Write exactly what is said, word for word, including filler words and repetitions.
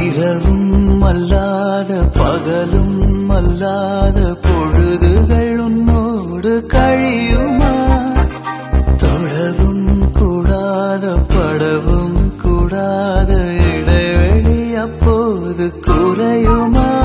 இரவும் அல்லாத பகலும் அல்லாத பொழுதுகள் உன்னோடு கழியுமா? தொழவும் கூடாத படவும் கூடாத இடைவெளி அப்போது குறையுமா?